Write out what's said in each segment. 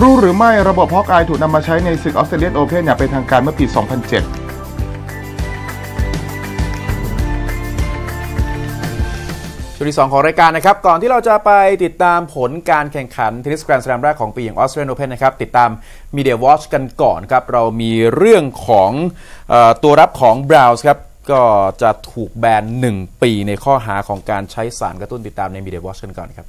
รู้หรือไม่ระบบฮอกอายถูกนำมาใช้ในศึกออสเตรเลียนโอเพ่นอย่างเป็นทางการเมื่อปี 2007 ช่วงที่2ของรายการนะครับก่อนที่เราจะไปติดตามผลการแข่งขันเทนนิสแกรนด์สแลมแรกของปีอย่างออสเตรเลียนโอเพ่นนะครับติดตาม Media Watch กันก่อนครับเรามีเรื่องของตัวรับของบราวน์ครับก็จะถูกแบน1 ปีในข้อหาของการใช้สารกระตุ้นติดตามใน Media Watch กันก่อนครับ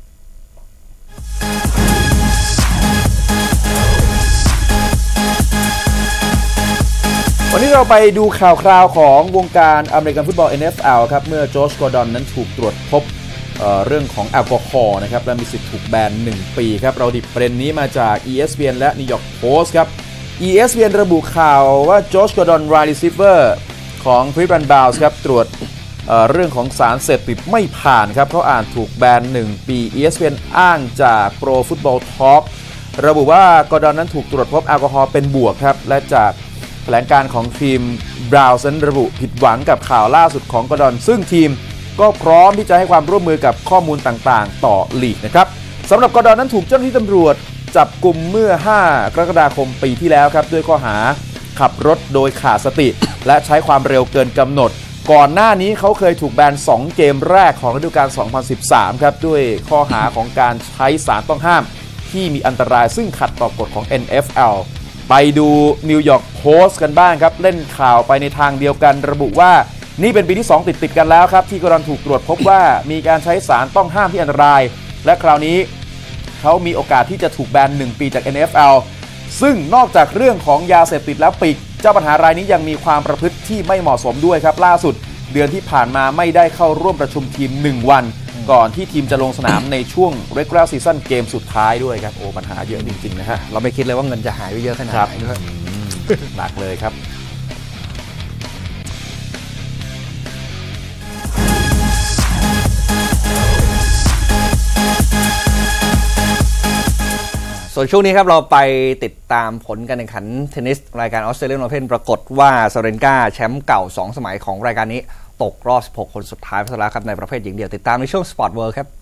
วันนี้เราไปดูข่าวคราวของวงการอเมริกันฟุตบอล NFL ครับเมื่อจอร์จ กอร์ดอนนั้นถูกตรวจพบเรื่องของแอลกอฮอล์นะครับและมีสิทธิ์ถูกแบน1 ปีครับเราดิบประเด็นนี้มาจาก ESPN และ New York Post ครับ ESPN ระบุข่าวว่าจอร์จ กอร์ดอนไรรีซีเวอร์ของคลิฟแลนด์บราวน์ครับตรวจเรื่องของสารเสพติดไม่ผ่านครับเขาอ่านถูกแบน1 ปี ESPN อ้างจาก Pro Football Talk ระบุว่ากอร์ดอนนั้นถูกตรวจพบแอลกอฮอล์เป็นบวกครับและจากแถลงการของทีมบราวน์นั้นระบุผิดหวังกับข่าวล่าสุดของกอร์ดอนซึ่งทีมก็พร้อมที่จะให้ความร่วมมือกับข้อมูลต่างๆต่อลีกนะครับสำหรับกอร์ดอนนั้นถูกเจ้าหน้าที่ตำรวจจับกุมเมื่อ5 กรกฎาคมปีที่แล้วครับด้วยข้อหาขับรถโดยขาดสติและใช้ความเร็วเกินกำหนดก่อนหน้านี้เขาเคยถูกแบน2 เกมแรกของฤดูกาล 2013 ครับด้วยข้อหาของการใช้สารต้องห้ามที่มีอันตรายซึ่งขัดต่อกฎของ NFLไปดูนิวยอร์กโพสต์กันบ้างครับเล่นข่าวไปในทางเดียวกันระบุว่านี่เป็นปีที่2ติดกันแล้วครับที่กอร์ดอนถูกตรวจพบว่ามีการใช้สารต้องห้ามที่อันตรายและคราวนี้เขามีโอกาสที่จะถูกแบน1 ปีจาก NFL ซึ่งนอกจากเรื่องของยาเสพติดแล้วปีกเจ้าปัญหารายนี้ยังมีความประพฤติที่ไม่เหมาะสมด้วยครับล่าสุดเดือนที่ผ่านมาไม่ได้เข้าร่วมประชุมทีม1 วันก่อนที่ทีมจะลงสนามในช่วง regular season เกมสุดท้ายด้วยครับโอ้ปัญหาเยอะจริงๆนะฮะเราไม่คิดเลยว่าเงินจะหายไปเยอะขนาดไหนด้วยหนักเลยครับส่วนช่วงนี้ครับเราไปติดตามผลการแข่งขันเทนนิสรายการออสเตรเลียนโอเพ่นปรากฏว่าซาเรนกาแชมป์เก่า2 สมัยของรายการนี้ตกรอบ16 คนสุดท้ายไปแล้วครับในประเภทหญิงเดี่ยวติดตามในช่วง Sport World ครับ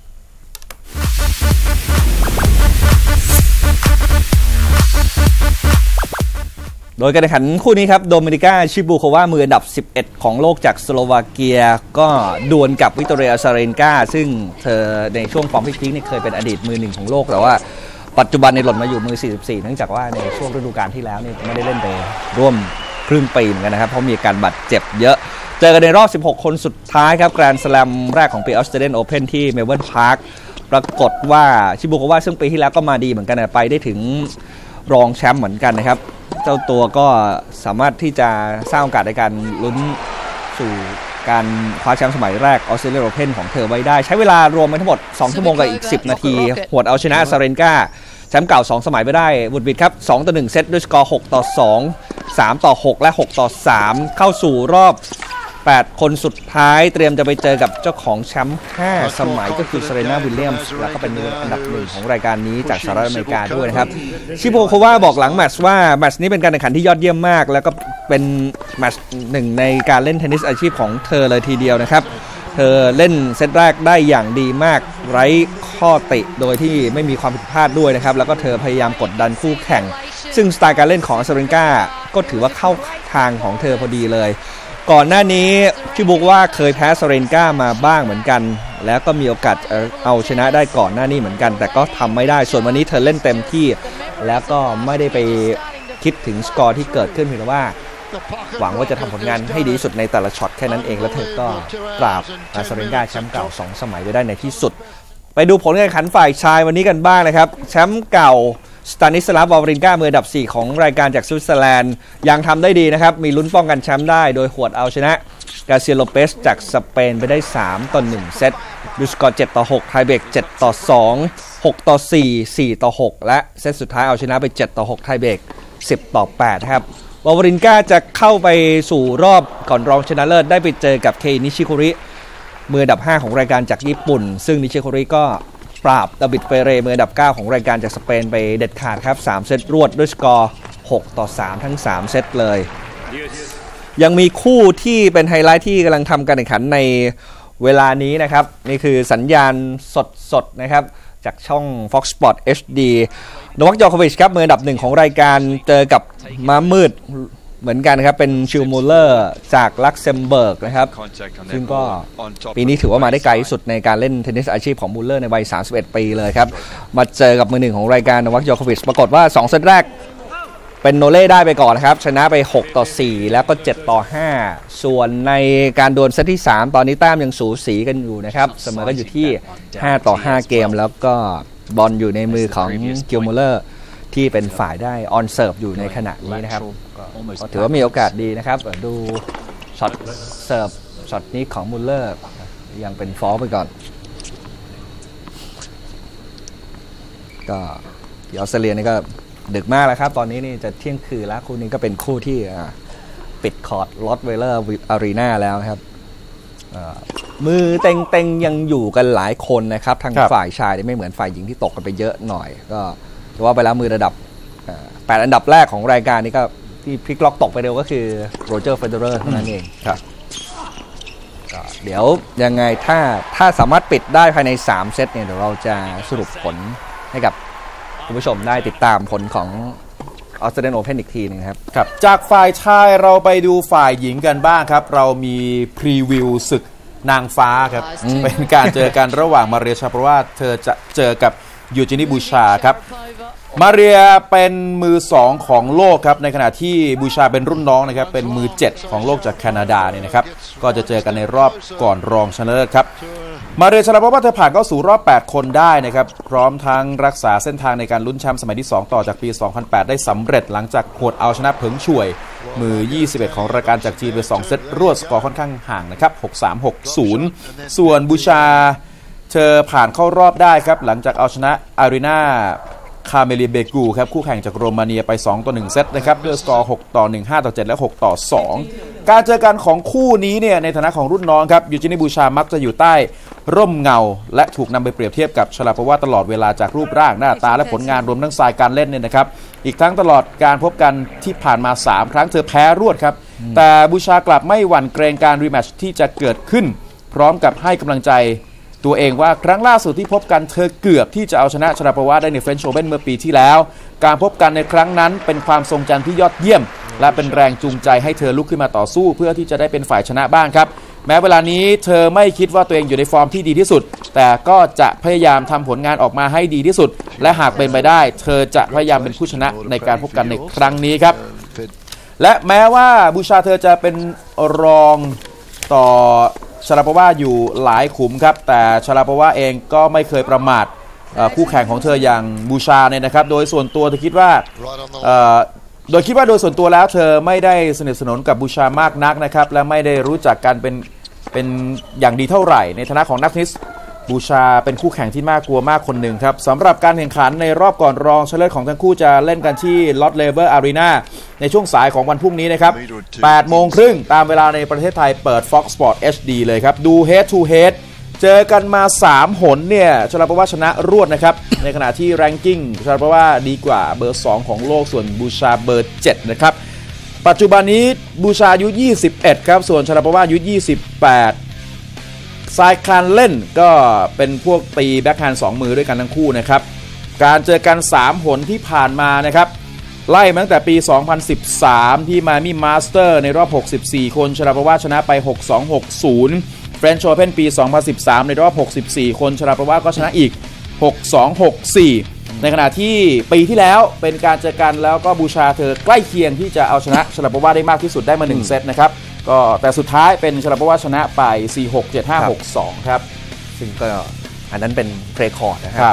โดยการแข่งขันคู่นี้ครับโดมินิกาชิบูโความืออันดับ11ของโลกจากสโลวาเกียก็ดวลกับวิกตอเรียซาเรนกาซึ่งเธอในช่วงฟอร์มพีคๆนี่เคยเป็นอดีตมือ1ของโลกแต่ว่าปัจจุบันในหล่นมาอยู่มือ44เนื่องจากว่าในช่วงฤดูกาลที่แล้วนี่ไม่ได้เล่นไปร่วมครึ่งปีเหมือนกันนะครับเพราะมีอาการบาดเจ็บเยอะเจอกันในรอบ16 คนสุดท้ายครับแกรนด์สแลมแรกของปีออสเตรเลียนโอเพ่นที่เมลเบิร์นพาร์คปรากฏว่าชิบูโควาซึ่งปีที่แล้วก็มาดีเหมือนกันไปได้ถึงรองแชมป์เหมือนกันนะครับเจ้าตัวก็สามารถที่จะสร้างโอกาสในการลุ้นสู่การคว้าแชมป์สมัยแรกออสเตรเลียนโอเพ่นของเธอไว้ได้ใช้เวลารวมไปทั้งหมด2 ชั่วโมงกับอีก10 นาทีหวดเอาชนะซาเรนกาแชมป์เก่า2 สมัยไปได้วุดวิดครับ2-1 เซตด้วยสกอร์6-2 3-6 และ6-3เข้าสู่รอบ8 คนสุดท้ายเตรียมจะไปเจอกับเจ้าของแชมป์5 สมัยก็คือเซเรนาวิลเลียมส์แล้วก็เป็นอันดับ1ของรายการนี้จากสหรัฐอเมริกาด้วยนะครับชิโบโควาบอกหลังแมตช์ว่าแมตช์นี้เป็นการแข่งขันที่ยอดเยี่ยมมากแล้วก็เป็นแมตช์1ในการเล่นเทนนิสอาชีพของเธอเลยทีเดียวนะครับเธอเล่นเซตแรกได้อย่างดีมากไร้ข้อติโดยที่ไม่มีความผิดพลาดด้วยนะครับแล้วก็เธอพยายามกดดันคู่แข่งซึ่งสไตล์การเล่นของซาเรนกาก็ถือว่าเข้าทางของเธอพอดีเลยก่อนหน้านี้ชิบุกว่าเคยแพ้ซาเรนกามาบ้างเหมือนกันแล้วก็มีโอกาสเอาชนะได้ก่อนหน้านี้เหมือนกันแต่ก็ทำไม่ได้ส่วนวันนี้เธอเล่นเต็มที่แล้วก็ไม่ได้ไปคิดถึงสกอร์ที่เกิดขึ้นเพียงแต่ว่าหวังว่าจะทำผลงานให้ดีที่สุดในแต่ละช็อตแค่นั้นเองแล้วเธอก็ปราบซาเรนกาแชมป์เก่า2 สมัยไปได้ในที่สุดไปดูผลการแข่งขันฝ่ายชายวันนี้กันบ้างนะครับแชมป์เก่าสตานิสลาฟ วาวรินกามืออันดับ4ของรายการจากสวิตเซอร์แลนด์ยังทำได้ดีนะครับมีลุ้นป้องกันแชมป์ได้โดยหวดเอาชนะกาเซียโลเปสจากสเปนไปได้3-1 เซตด้วยสกอร์7-6 ไทเบรก7-2 6-4 4-6 และเซตสุดท้ายเอาชนะไป7-6 ไทเบรก10-8 ครับวาวรินกาจะเข้าไปสู่รอบก่อนรองชนะเลิศได้ไปเจอกับเคนิชิโคริมืออันดับ5ของรายการจากญี่ปุ่นซึ่งนิชิโคริก็ปราบดาบิดเฟเรมืออันดับ9ของรายการจากสเปนไปเด็ดขาดครับ3 เซตรวดด้วยสกอร์6-3 ทั้ง3 เซตเลยยังมีคู่ที่เป็นไฮไลท์ที่กำลังทำการแข่งขันในเวลานี้นะครับนี่คือสัญญาณสดๆนะครับจากช่อง Fox Sport HD โนวัค จอโควิชครับมืออันดับ1ของรายการเจอกับม้ามืดเหมือนกันครับเป็นชิลมูลเลอร์จากลักเซมเบิร์กนะครับซึ่งก็ปีนี้ถือว่ามาได้ไกลที่สุดในการเล่นเทนนิสอาชีพของมูลเลอร์ในวัย31 ปีเลยครับมาเจอกับมือ1ของรายการโนวัค จอโควิชปรากฏว่า2เซตแรกเป็นโนเล่ได้ไปก่อนนะครับชนะไป6-4แล้วก็7-5ส่วนในการดวลเซตที่3ตอนนี้แต้มยังสูสีกันอยู่นะครับเสมอกันอยู่ที่5-5เกมแล้วก็บอลอยู่ในมือของกิลมูลเลอร์ที่เป็นฝ่ายได้ออนเซิร์ฟอยู่ในขณะนี้นะครับก็ถือว่ามีโอกาสดีนะครับดูช็อตเสิร์ฟช็อตนี้ของมูลเลอร์ยังเป็นฟอลไปก่อนก็เดี๋ยวออสเตรเลียนี่ก็ดึกมากแล้วครับตอนนี้นี่จะเที่ยงคืนแล้วคู่นี้ก็เป็นคู่ที่ปิดคอร์ดลอสเวเลอร์อารีนาแล้วครับมือเต็งยังอยู่กันหลายคนนะครับทางฝ่ายชายไม่เหมือนฝ่ายหญิงที่ตกกันไปเยอะหน่อยก็ถือว่าไปแล้วมือระดับ8อันดับแรกของรายการนี้ก็ที่พลิกล็อกตกไปเร็วก็คือโรเจอร์เฟเดอเรอร์เท่านั้นเองครับเดี๋ยวยังไงถ้าสามารถปิดได้ภายใน3เซตเนี่ยเดี๋ยวเราจะสรุปผลให้กับคุณผู้ชมได้ติดตามผลของออสเตรเลียนโอเพ่นอีกทีนึงครับจากฝ่ายชายเราไปดูฝ่ายหญิงกันบ้างครับเรามีพรีวิวศึกนางฟ้าครับเป็นการเจอกันระหว่างมาเรียชาโปรวาเธอจะเจอกับยูจินีบูชาครับมาเรียเป็นมือ2ของโลกครับในขณะที่บูชาเป็นรุ่นน้องนะครับเป็นมือ7ของโลกจากแคนาดาเนี่ยนะครับก็จะเจอกันในรอบก่อนรองชนะเลิศครับมาเรียชาโปรวาเธอผ่านเข้าสู่รอบ8คนได้นะครับพร้อมทั้งรักษาเส้นทางในการลุ้นแชมป์สมัยที่2ต่อจากปี2008ได้สำเร็จหลังจากหวดเอาชนะเผิงช่วยมือ21ของรายการจากจีนไป2เซตรวดสกอร์ค่อนข้างห่างนะครับ 6-3 6-0 ส่วนบูชาเธอผ่านเข้ารอบได้ครับหลังจากเอาชนะอารีนาคาเมลีเบกูครับคู่แข่งจากโรมาเนียไป2-1เซตนะครับด้วยสกอร์6-1 5-7และ6-2การเจอกันของคู่นี้เนี่ยในฐานะของรุ่นน้องครับยูจินีบูชามักจะอยู่ใต้ร่มเงาและถูกนำไปเปรียบเทียบกับชลาปวาตลอดเวลาจากรูปร่างหน้าตาและผลงานรวมทั้งสายการเล่นเนี่ยนะครับอีกทั้งตลอดการพบกันที่ผ่านมา3ครั้งเธอแพ้รวดครับแต่บูชากลับไม่หวั่นเกรงการรีแมตช์ที่จะเกิดขึ้นพร้อมกับให้กำลังใจตัวเองว่าครั้งล่าสุดที่พบกันเธอเกือบที่จะเอาชนะชลาปวาได้ในเฟรนช์โอเพ่นเมื่อปีที่แล้วการพบกันในครั้งนั้นเป็นความทรงจำที่ยอดเยี่ยมและเป็นแรงจูงใจให้เธอลุกขึ้นมาต่อสู้เพื่อที่จะได้เป็นฝ่ายชนะบ้างครับแม้เวลานี้เธอไม่คิดว่าตัวเองอยู่ในฟอร์มที่ดีที่สุดแต่ก็จะพยายามทำผลงานออกมาให้ดีที่สุดและหากเป็นไปได้เธอจะพยายามเป็นผู้ชนะในการพบกันในครั้งนี้ครับและแม้ว่าบูชาเธอจะเป็นรองต่อชลาปวาอยู่หลายขุมครับแต่ชลาปวาเองก็ไม่เคยประมาทคู่แข่งของเธออย่างบูชาเนี่ยนะครับโดยส่วนตัวเธอคิดว่าโดยส่วนตัวแล้วเธอไม่ได้สนิทสนมกับบูชามากนักนะครับและไม่ได้รู้จักกันเป็นอย่างดีเท่าไหร่ในฐานะของนักเทนนิสบูชาเป็นคู่แข่งที่น่ากลัวมากคนหนึ่งครับสำหรับการแข่งขันในรอบก่อนรองชนะเลิศของทั้งคู่จะเล่นกันที่ลอตเลเวอร์อารีนาในช่วงสายของวันพรุ่งนี้นะครับ 8:30 ตามเวลาในประเทศไทยเปิด Fox Sport HD เลยครับดู Head to Head เจอกันมา3หนเนี่ยชลาปวาชนะรวดนะครับในขณะที่แรงกิ้งชลาปวาดีกว่าเบอร์2ของโลกส่วนบูชาเบอร์7นะครับปัจจุบันนี้บูชาอายุ21ครับส่วนชลาปวาอายุ28สายการเล่นก็เป็นพวกตีแบ็คแฮนด์2มือด้วยกันทั้งคู่นะครับการเจอกัน3หนที่ผ่านมานะครับไล่มาตั้งแต่ปี2013ที่มายอามี่มาสเตอร์ในรอบ64คนชลาปวาชนะไป 6-2 6-0 เฟรนช์โอเพ่นปี2013ในรอบ64คนชลาปวาก็ชนะอีก 6-2 6-4 ในขณะที่ปีที่แล้วเป็นการเจอกันแล้วก็บูชาเธอใกล้เคียงที่จะเอาชนะชลาปวาได้มากที่สุดได้มา1เซตนะครับก็แต่สุดท้ายเป็นชลาปวาชนะไป 4-6 7-5 6-2 ครับซึ่งก็อันนั้นเป็นเรคคอร์ดนะครับ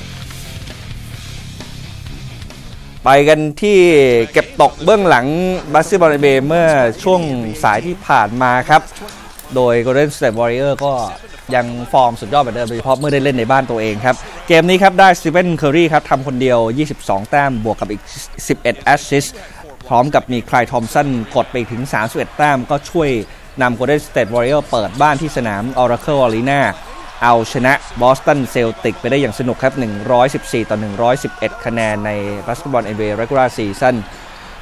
ไปกันที่เก็บตกเบื้องหลังบาสเกตบอล NBA เมื่อช่วงสายที่ผ่านมาครับโดย Golden State Warrior ก็ยังฟอร์มสุดยอดเหมือนเดิมโดยเฉพาะเมื่อได้เล่นในบ้านตัวเองครับเกมนี้ครับได้สตีเฟน เคอรีครับทำคนเดียว22แต้มบวกกับอีก11แอสซิสต์พร้อมกับมีไคล ทอมสันกดไปถึง31แต้มก็ช่วยนำ Golden State Warrior เปิดบ้านที่สนาม Oracle Arena เอาชนะบอสตันเซลติกไปได้อย่างสนุกครับ114-111คะแนนในบาสเกตบอล NBA Regular Season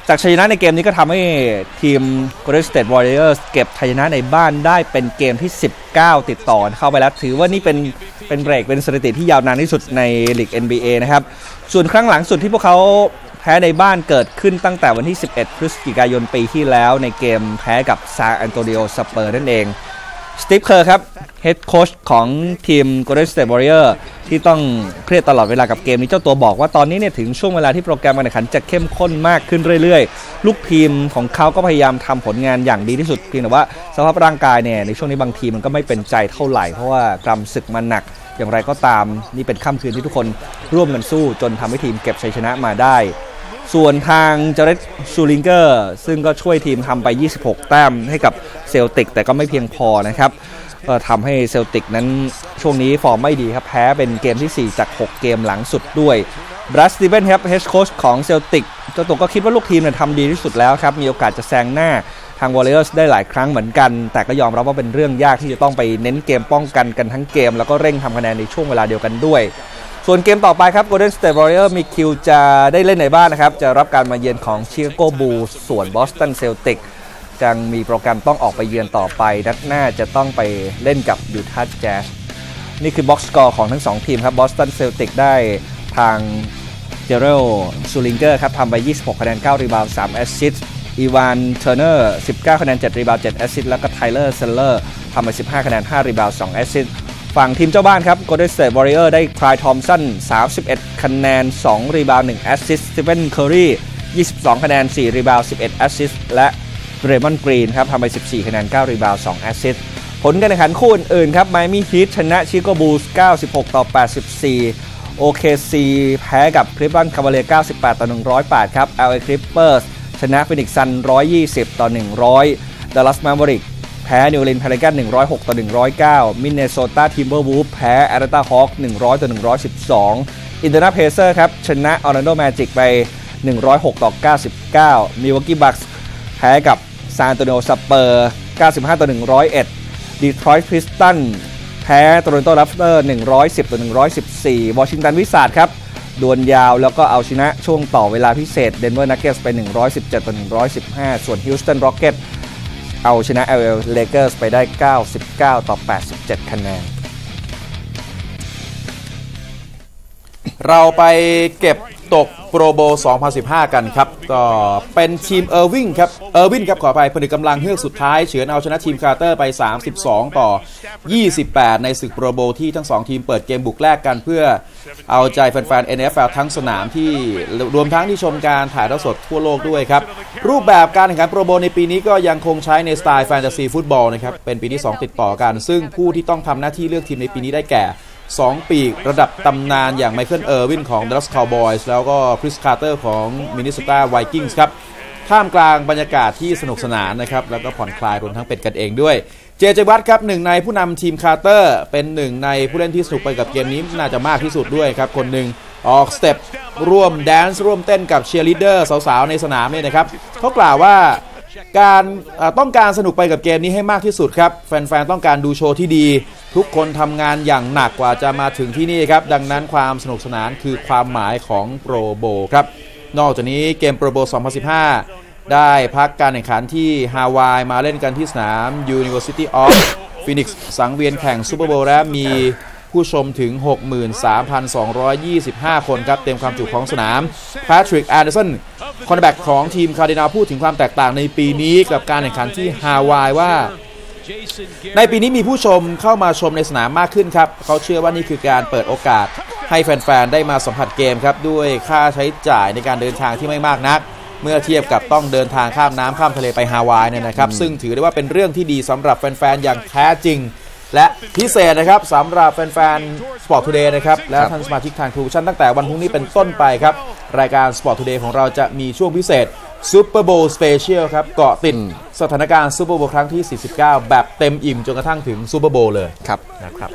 จากชัยชนะในเกมนี้ก็ทำให้ทีม Golden State Warriors เก็บชัยชนะในบ้านได้เป็นเกมที่19ติดต่อเข้าไปแล้วถือว่านี่เป็นเบรกเป็นสถิติที่ยาวนานที่สุดในลีก NBA นะครับส่วนครั้งหลังสุดที่พวกเขาแพ้ในบ้านเกิดขึ้นตั้งแต่วันที่11พฤศจิกายนปีที่แล้วในเกมแพ้กับซานอันโตนิโอสเปอร์นั่นเองสตีฟ เคอร์ครับเฮดโค้ชของทีม Golden State Warriors ที่ต้องเครียดตลอดเวลากับเกมนี้เจ้าตัวบอกว่าตอนนี้เนี่ยถึงช่วงเวลาที่โปรแกรมการแข่งขันจะเข้มข้นมากขึ้นเรื่อยๆลูกทีมของเขาก็พยายามทำผลงานอย่างดีที่สุดเพียงแต่ว่าสภาพร่างกายเนี่ยในช่วงนี้บางทีมันก็ไม่เป็นใจเท่าไหร่เพราะว่ากรำศึกมันหนักอย่างไรก็ตามนี่เป็นค่ำคืนที่ทุกคนร่วมกันสู้จนทำให้ทีมเก็บชัยชนะมาได้ส่วนทางเจเรตชูลิงเกอร์ซึ่งก็ช่วยทีมทำไป26แต้มให้กับเซลติกแต่ก็ไม่เพียงพอนะครับก็ทำให้เซลติกนั้นช่วงนี้ฟอร์มไม่ดีครับแพ้เป็นเกมที่4จาก6เกมหลังสุดด้วยบรัสตีเวนครับเฮดโค้ชของเซลติกเจ้าตัวก็คิดว่าลูกทีมเนี่ยทำดีที่สุดแล้วครับมีโอกาสจะแซงหน้าทาง Warriors ได้หลายครั้งเหมือนกันแต่ก็ยอมรับว่าเป็นเรื่องยากที่จะต้องไปเน้นเกมป้องกันกันทั้งเกมแล้วก็เร่งทำคะแนนในช่วงเวลาเดียวกันด้วยส่วนเกมต่อไปครับ Golden State Warriors มีคิวจะได้เล่นในบ้านนะครับจะรับการมาเยือนของ Chicago Bulls ส่วน Boston Celtics ยังมีโปรแกรมต้องออกไปเยือนต่อไปนัดหน้าจะต้องไปเล่นกับ Utah Jazz นี่คือ Box Score ของทั้ง2ทีมครับ Boston Celtics ได้ทางเจเรลซูลิงเกอร์ครับทำไป26คะแนน9รีบาวด์3แอสซิสต์อีวานเทอร์เนอร์19คะแนน7รีบาวด์7แอสซิสต์แล้วก็ไทเลอร์เซลเลอร์ทำไป15คะแนน5รีบาวด์2แอสซิสต์ฝั่งทีมเจ้าบ้านครับ Golden State Warriors ได้คลายทอมสัน31คะแนน2รีบาวด์1แอสซิสต์สตีเฟนเคอรี22คะแนน4รีบาวด์11แอสซิสต์และเรมอนกรีนครับทำไป14คะแนน9รีบาวด์2แอสซิสต์ผลการแข่งขันคู่อื่นๆครับไมอามี่ฮีทชนะชิคาโกบูลส์96-84 OKC แพ้กับคลิฟแลนด์คาวาเลียร์98-108ครับ LA Clippers ชนะฟินิกซ์ซัน120-100 Dallas Mavericks แพ้นิวออร์ลีนส์เพลิกัน106-109 มินเนโซตาทิมเบอร์วูฟแพ้แอตแลนตาฮอค100-112 อินเดียนาเพเซอร์ครับชนะออร์แลนโดแมจิกไป106-99 มิลวอกกี้บัคส์แพ้กับซานโตนิโอสเปอร์95-101 ดีทรอยต์พิสตันแพ้โตรอนโตแรปเตอร์110-114 วอชิงตันวิสาดครับดวลยาวแล้วก็เอาชนะช่วงต่อเวลาพิเศษเดนเวอร์นักเก็ตส์ไป117-115ส่วนฮิวสตันร็อกเก็ตเอาชนะ LA Lakers ไปได้99-87คะแนนเราไปเก็บตกโปรโบ2015กันครับก็เป็นทีมเออร์วินครับขออภัยผนึกกำลังเฮือกสุดท้ายเฉือนเอาชนะทีมคาร์เตอร์ไป32-28ในศึกโปรโบที่ทั้ง2ทีมเปิดเกมบุกแรกกันเพื่อเอาใจแฟนๆ NFL ทั้งสนามที่รวมทั้งที่ชมการถ่ายทอดสดทั่วโลกด้วยครับรูปแบบการแข่งขันโปรโบในปีนี้ก็ยังคงใช้ในสไตล์แฟนตาซีฟุตบอลนะครับเป็นปีที่2ติดต่อกันซึ่งผู้ที่ต้องทำหน้าที่เลือกทีมในปีนี้ได้แก่2ปีกระดับตำนานอย่างไมเคิลเออร์วินของ Dallas Cowboys แล้วก็คริสคาร์เตอร์ของ Minnesota Vikings ครับท่ามกลางบรรยากาศที่สนุกสนานนะครับแล้วก็ผ่อนคลายรวมทั้งเป็นกันเองด้วยเจวัตครับหนึ่งในผู้นำทีมคาร์เตอร์เป็นหนึ่งในผู้เล่นที่สนุกไปกับเกมนี้น่าจะมากที่สุดด้วยครับคนหนึ่งออกสเต็ปร่วมแดนซ์ร่วมเต้นกับเชียร์ลีดเดอร์สาวๆในสนามเนี่ยนะครับเขากล่าวว่าการต้องการสนุกไปกับเกมนี้ให้มากที่สุดครับแฟนๆต้องการดูโชว์ที่ดีทุกคนทำงานอย่างหนักกว่าจะมาถึงที่นี่ครับดังนั้นความสนุกสนานคือความหมายของโปรโบครับนอกจากนี้เกมโปรโบ2015ได้พักการแข่งขันที่ฮาวายมาเล่นกันที่สนาม University of Phoenix สังเวียนแข่งซูเปอร์โบว์และมีผู้ชมถึง 63,225 คนครับเต็มความจุของสนามแพทริก แอนเดอร์สันคอร์เนอร์แบ็กของทีมคาร์ดินัลพูดถึงความแตกต่างในปีนี้กับการแข่งขันที่ฮาวายว่าในปีนี้มีผู้ชมเข้ามาชมในสนามมากขึ้นครับเขาเชื่อว่านี่คือการเปิดโอกาสให้แฟนๆได้มาสัมผัสเกมครับด้วยค่าใช้จ่ายในการเดินทางที่ไม่มากนักเมื่อเทียบกับต้องเดินทางข้ามน้ำข้ามทะเลไปฮาวายเนี่ยนะครับซึ่งถือได้ว่าเป็นเรื่องที่ดีสำหรับแฟนๆอย่างแท้จริงและพิเศษนะครับสำหรับแฟนๆ Sport Today นะครับและท่านสมาชิกทาง True Vision ตั้งแต่วันพรุ่งนี้เป็นต้นไปครับรายการ Sport Today ของเราจะมีช่วงพิเศษ Super Bowl Special ครับเกาะติดสถานการณ์ Super Bowl ครั้งที่49แบบเต็มอิ่มจนกระทั่งถึง Super Bowl เลยครับนะครับ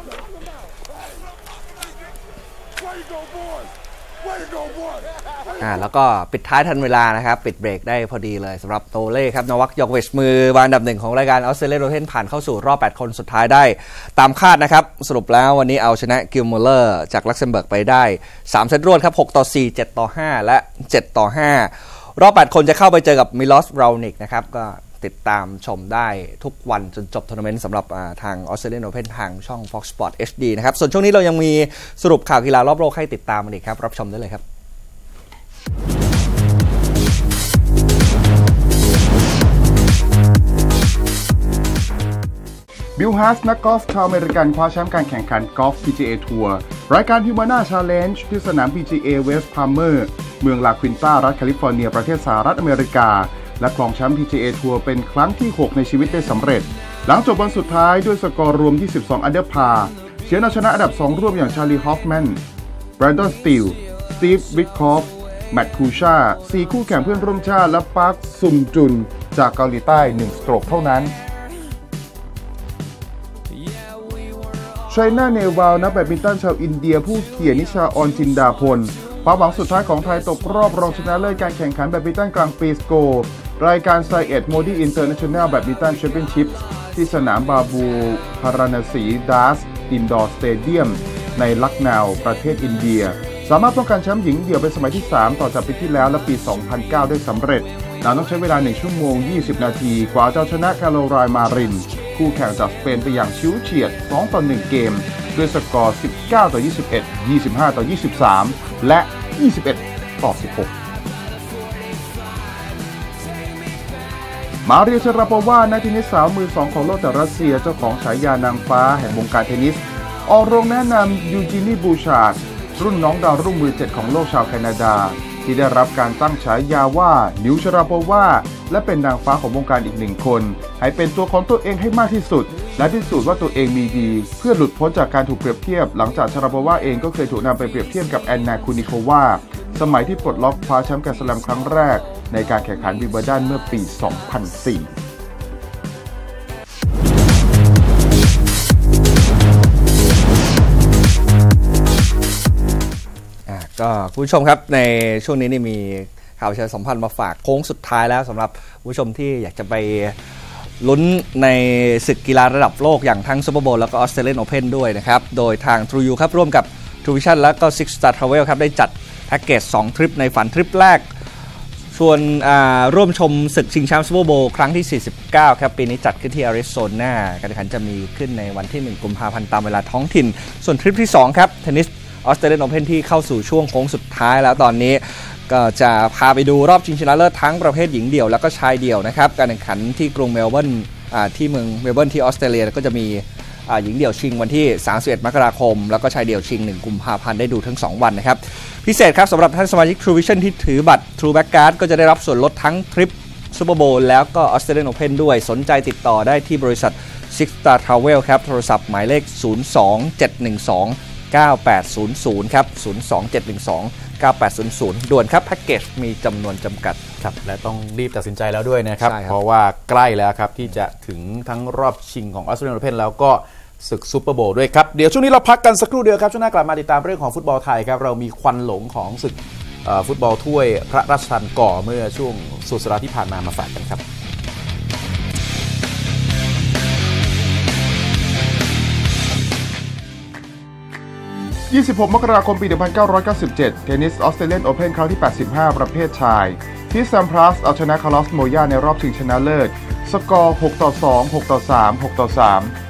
แล้วก็ปิดท้ายทันเวลานะครับปิดเบรกได้พอดีเลยสำหรับโตเล่ครับนวัคยอกเวชมือวางอันดับ1ของรายการออสเตรเลียโรเทนผ่านเข้าสู่รอบ8คนสุดท้ายได้ตามคาดนะครับสรุปแล้ววันนี้เอาชนะกิลมูเลอร์จากลักเซมเบิร์กไปได้3เซตรวดครับ6-4 7-5และ7-5 รอบ 8 คนจะเข้าไปเจอกับมิลอส รานิกนะครับก็ติดตามชมได้ทุกวันจนจบทัวร์นาเมนต์สำหรับทาง Australian Open ทางช่อง Fox Sport HD นะครับส่วนช่วงนี้เรายังมีสรุปข่าวกีฬารอบโลกให้ติดตามกันอีกครับรับชมได้เลยครับบิลฮาร์สนักกอล์ฟชาวอเมริกันคว้าแชมป์การแข่งขันกอล์ฟ PGA ทัวร์รายการ Humana Challenge ที่สนาม PGA West Palmer เมืองลาควินต้ารัฐแคลิฟอร์เนียประเทศสหรัฐอเมริกาและครองแชมป์ PGA ทัวร์เป็นครั้งที่ 6 ในชีวิตได้สำเร็จหลังจบวันสุดท้ายด้วยสกอร์รวม 22 อันเดอร์พาร์เชียร์เอาชนะอันดับ 2 ร่วมอย่างชาลี ฮอฟแมน แบรนดอน สตีล สตีฟ วิทคอฟ แมตต์ คูชา4 คู่แข่งเพื่อนร่วมชาติและปาร์ค ซุงจุนจากเกาหลีใต้ 1 สโตรกเท่านั้นชัยนาเนวาลนักแบดมินตันชาวอินเดียผู้เขี่ยนิชาออนจินดาพลความหวังสุดท้ายของไทยตกรอบรองชนะเลิศการแข่งขันแบดมินตันกลางปีสโกรายการไซเอ็ดโมดีอินเตอร์เนชั่นแนลแบดมินตันแชมเปี้ยนชิพที่สนามบาบูพาราณสีดัสอินดอร์สเตเดียมในลักนาวประเทศอินเดียสามารถป้องกันแชมป์หญิงเดี่ยวเป็นสมัยที่ 3 ต่อจากปีที่แล้วและปี 2009 ได้สำเร็จหลังต้องใช้เวลา1 ชั่วโมง 20 นาทีกว่าจะชนะคาโรไลน์ มารินคู่แข่งจากสเปนไปอย่างชิวเฉียด 2-1 เกมด้วยสกอร์ 19-21 25-23 และ 21-16 มาเรีย ชาราโปวานักเทนนิสสาวมือ 2 ของโลกจากรัสเซียเจ้าของฉายานางฟ้าแห่งวงการเทนนิสออกโรงแนะนำยูจินี บูชาร์ดรุ่นน้องดาวรุ่งมือ 7 ของโลกชาวแคนาดาที่ได้รับการตั้งฉายาว่านิว ชาราโปวาและเป็นนางฟ้าของวงการอีก1 คนให้เป็นตัวของตัวเองให้มากที่สุดและพิสูจน์ว่าตัวเองมีดีเพื่อหลุดพ้นจากการถูกเปรียบเทียบหลังจากชาราโปวาเองก็เคยถูกนำไปเปรียบเทียบกับแอนนา คูนิโควาสมัยที่ปลดล็อกคว้าแชมป์แกรนด์สแลมครั้งแรกในการแข่งขันวิมเบิลดันเมื่อปี 2004 ก็คุณผู้ชมครับในช่วงนี้นี่มีข่าวประชาสัมพันธ์มาฝากโค้งสุดท้ายแล้วสำหรับผู้ชมที่อยากจะไปลุ้นในศึกกีฬาระดับโลกอย่างทั้งซุปเปอร์โบว์แล้วก็ Australian Open ด้วยนะครับโดยทาง True You ครับร่วมกับ True Vision แล้วก็ Six Star Travel ครับได้จัดแพ็กเกจ2 ทริปในฝันทริปแรกส่วนร่วมชมศึกชิงแชมป์ซุปเปอร์โบว์ครั้งที่ 49 ครับปีนี้จัดขึ้นที่อาริโซนาการแข่งขันจะมีขึ้นในวันที่ 1 กุมภาพันธ์ตามเวลาท้องถิ่นส่วนทริปที่ 2 ครับเทนนิสAustralian Open ที่เข้าสู่ช่วงโค้งสุดท้ายแล้วตอนนี้ก็จะพาไปดูรอบชิงชนะเลิศทั้งประเภทหญิงเดี่ยวแล้วก็ชายเดี่ยวนะครับการแข่งขันที่กรุงเมลเบิร์นที่เมืองเมลเบิร์นที่ออสเตรเลียก็จะมีหญิงเดี่ยวชิงวันที่31 มกราคมแล้วก็ชายเดี่ยวชิง1 กุมภาพันธ์ได้ดูทั้ง2 วันนะครับพิเศษครับสำหรับท่านสมาชิก True Vision ที่ถือบัตร True Back Card ก็จะได้รับส่วนลดทั้งทริปซุปเปอร์โบว์แล้วก็ Australian Open ด้วยสนใจติดต่อได้ที่บริษัท Six Star Travel ครับโทรศัพท์หมายเลข027129800 ครับ 027129800 ด่วนครับแพ็กเกจมีจำนวนจำกัดครับและต้องรีบตัดสินใจแล้วด้วยนะครับเพราะว่าใกล้แล้วครับที่จะถึงทั้งรอบชิงของ Australian Open แล้วก็ศึกซุปเปอร์โบว์ด้วยครับเดี๋ยวช่วงนี้เราพักกันสักครู่เดียวครับช่วงหน้ากลับมาติดตามเรื่องของฟุตบอลไทยครับเรามีควันหลงของศึกฟุตบอลถ้วยพระราชทานก่อเมื่อช่วงสุดสัปดาห์ที่ผ่านมาฝากกันครับ 26 มกราคมปี 1997 เทนนิสออสเตรเลียนโอเพ่นครั้งที่ 85 ประเภทชายที่แซมพรัสเอาชนะคาร์ลอส โมย่าในรอบชิงชนะเลิศสกอร์ 6-2 6-3 6-3